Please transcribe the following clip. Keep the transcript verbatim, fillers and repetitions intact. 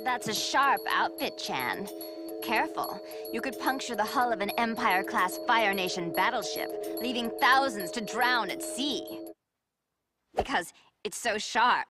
That's a sharp outfit, Chan. Careful. You could puncture the hull of an Empire-class Fire Nation battleship, leaving thousands to drown at sea. Because it's so sharp.